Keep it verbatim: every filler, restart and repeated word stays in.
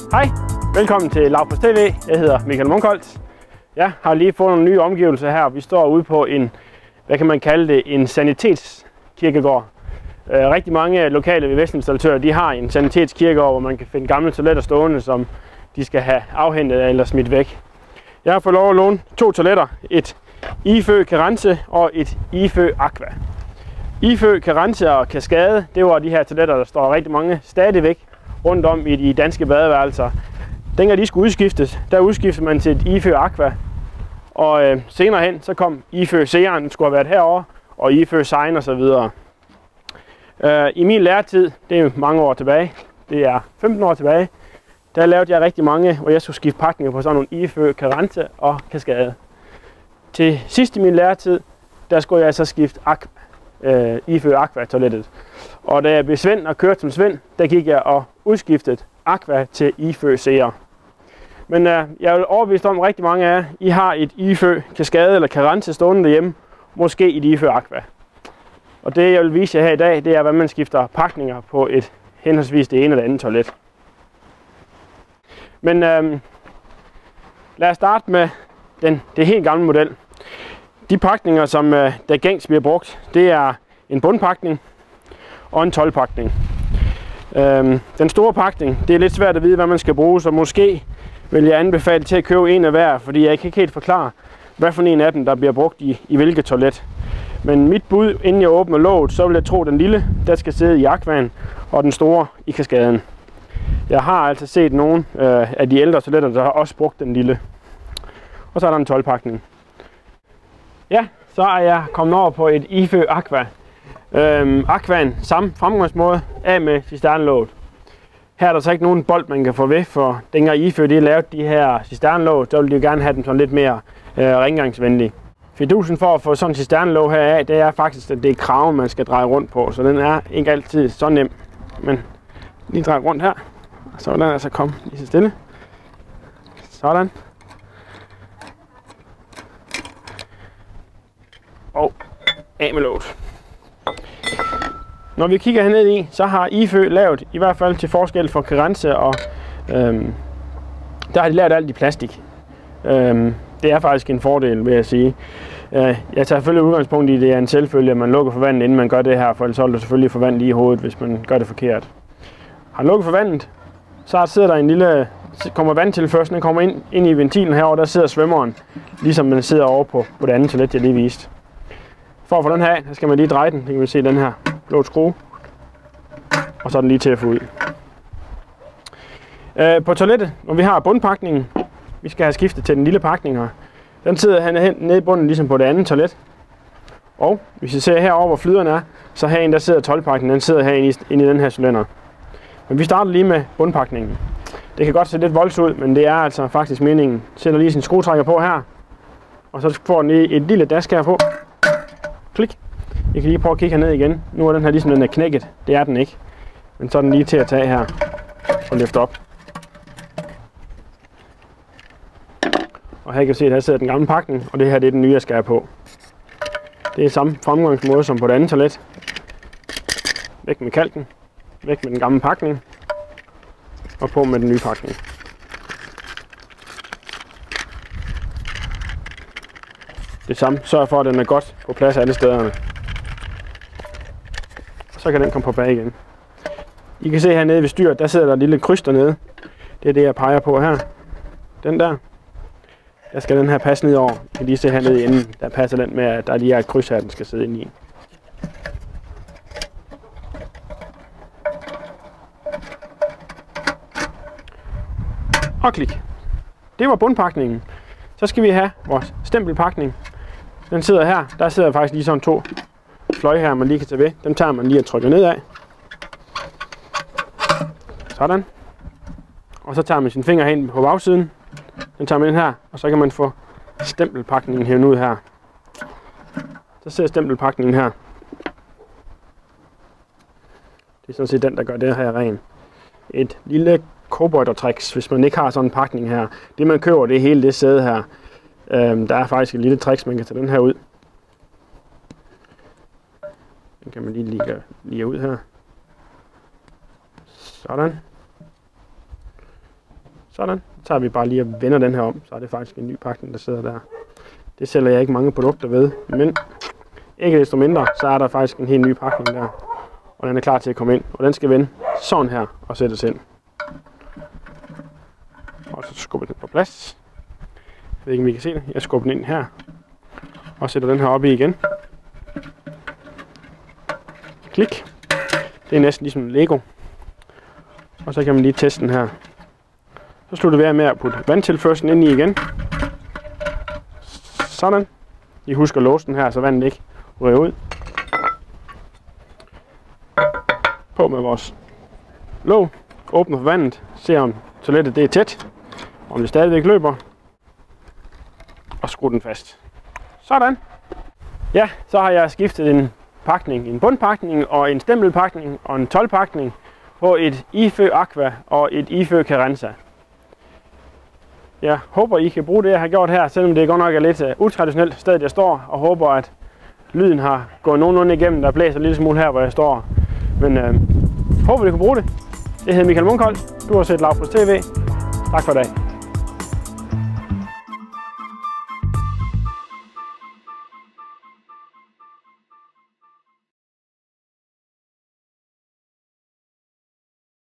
Hej, velkommen til Lavpos T V. Jeg hedder Michael Munkholdt. Jeg har lige fået nogle nye omgivelser her. Vi står ude på en, hvad kan man kalde det, en sanitetskirkegård. Øh, rigtig mange lokale vestinstallatører, de har en sanitetskirkegård, hvor man kan finde gamle toiletter stående, som de skal have afhentet eller smidt væk. Jeg har fået lov at låne to toiletter. Et IFØ Carence og et IFØ Aqua. IFØ Carence og Cascade, det var de her toiletter, der står rigtig mange stadigvæk rundt om i de danske badeværelser. Dengang de skulle udskiftes, der udskiftede man til et IFØ Aqua. Og øh, senere hen, så kom IFØ Seeren, den skulle have været herovre, og IFØ Sign og så videre. Øh, I min læretid, det er jo mange år tilbage, det er femten år tilbage, der lavede jeg rigtig mange, hvor jeg skulle skifte pakninger på sådan nogle IFØ Carence og Cascade. Til sidst i min læretid, der skulle jeg så skifte Aqua, øh, IFØ Aqua toilettet. Og da jeg blev Svend og kørte som Svend, der gik jeg og udskiftede Aqua til IFØ Seer. Men øh, jeg er overbevist om, at rigtig mange af jer, I har et IFØ Cascade eller Carence stående derhjemme, måske et IFØ Aqua. Og det jeg vil vise jer her i dag, det er, hvordan man skifter pakninger på et henholdsvis det ene eller andet toilet. Men øh, lad os starte med den, det helt gamle model. De pakninger, som øh, der gængs bliver brugt, det er en bundpakning og en tolv-pakning. Øhm, den store pakning, det er lidt svært at vide, hvad man skal bruge, så måske vil jeg anbefale til at købe en af hver, fordi jeg kan ikke helt forklare, hvad for en af dem, der bliver brugt i, i hvilket toilet. Men mit bud, inden jeg åbner låget, så vil jeg tro, at den lille, der skal sidde i Aquaen, og den store i Cascaden. Jeg har altså set nogle øh, af de ældre toiletter, der har også brugt den lille. Og så er der en tolv-pakning. Ja, så er jeg kommet over på et IFØ Aqua. Øhm, Aquaen, samme fremgangsmåde, af med cisternlåget. Her er der så ikke nogen bold, man kan få ved, for dengang IFØ de lavede de her cisternlåg, så ville de jo gerne have dem sådan lidt mere øh, rengøringsvenlige. Fidusen for at få sådan en cisternlåg her af, det er faktisk, at det er kraven, man skal dreje rundt på, så den er ikke altid så nem. Men lige dreje rundt her, og så vil den altså komme lige så stille. Sådan. Og af med låget. Når vi kigger herned i, så har IFØ lavet, i hvert fald til forskel for Carence, og øhm, der har de lavet alt i plastik. Øhm, det er faktisk en fordel, vil jeg sige. Øh, jeg tager selvfølgelig udgangspunkt i, at det er en selvfølge, at man lukker for vandet, inden man gør det her, for ellers holder du selvfølgelig for vand lige i hovedet, hvis man gør det forkert. Har lukket for vandet, så sidder der en lille, kommer vandtilførslen, den kommer ind, ind i ventilen herovre, der sidder svømmeren, ligesom man sidder over på, på det andet toilet, jeg lige viste. For at få den her af, så skal man lige dreje den, det kan man se den her blå skrue, og så er den lige til at få ud. Øh, på toilettet, når vi har bundpakningen, vi skal have skiftet til den lille pakning her. Den sidder hen nede i bunden, ligesom på det andet toilet. Og hvis I ser herovre, hvor flyderen er, så herinde der sidder tolv-pakningen, den sidder herinde i, inde i den her cylinder. Men vi starter lige med bundpakningen. Det kan godt se lidt voldsomt ud, men det er altså faktisk meningen. Sætter lige sin skruetrækker på her, og så får den lige et lille dask her på. Klik. I kan lige prøve at kigge herned igen. Nu er den her ligesom den er knækket. Det er den ikke. Men så er den lige til at tage her og løfte op. Og her kan I se, at her sidder den gamle pakning, og det her det er den nye, jeg skal have på. Det er samme fremgangsmåde som på det andet toilet. Væk med kalken. Væk med den gamle pakning. Og på med den nye pakning. Det samme. Sørg for, at den er godt på plads alle stederne. Og så kan den komme på bag igen. I kan se hernede ved styret, der sidder der et lille kryds dernede. Det er det, jeg peger på her. Den der. Der skal den her passe ned over. I kan lige se hernede i enden, der passer den med, at der lige er et kryds her, den skal sidde inde i. Og klik. Det var bundpakningen. Så skal vi have vores stempelpakning. Den sidder her. Der sidder faktisk lige sådan to fløje her, man lige kan tage ved. Dem tager man lige og trykker ned af. Sådan. Og så tager man sin finger hen på bagsiden. Den tager man ind her, og så kan man få stempelpakningen hævet ud her. Så ser stempelpakningen her. Det er sådan set den, der gør det her ren. Et lille cowboy-tricks, hvis man ikke har sådan en pakning her. Det man køber, det er hele det sæde her. Øhm, der er faktisk et lille tricks, man kan tage den her ud. Den kan man lige lige, lige ud her. Sådan. Sådan. Så tager vi bare lige og vender den her om, så er det faktisk en ny pakning, der sidder der. Det sælger jeg ikke mange produkter ved, men ikke desto mindre, så er der faktisk en helt ny pakning der. Og den er klar til at komme ind, og den skal vende sådan her og sættes ind. Og så skubber den på plads. Jeg ved ikke, om I kan se det. Jeg skubber den ind her, og sætter den her op i igen. Klik. Det er næsten ligesom en Lego. Og så kan man lige teste den her. Så slutter vi af med at putte vandtilførslen ind i igen. Sådan. I husker at låse den her, så vandet ikke ryger ud. På med vores låg. Åbner for vandet. Ser om toilettet det er tæt. Om det stadigvæk løber. Og skru den fast. Sådan. Ja, så har jeg skiftet en pakning, en bundpakning og en stempelpakning og en tolvpakning på et IFØ Aqua og et IFØ Carenza. Jeg håber, I kan bruge det, jeg har gjort her, selvom det godt nok er lidt uh, utraditionelt sted, jeg står, og håber, at lyden har gået nogenlunde igennem. Der blæser en lille smule her, hvor jeg står. Men uh, håber, I kan bruge det. Jeg hedder Michael Munkholt. Du har set Lavpris T V. Tak for i dag.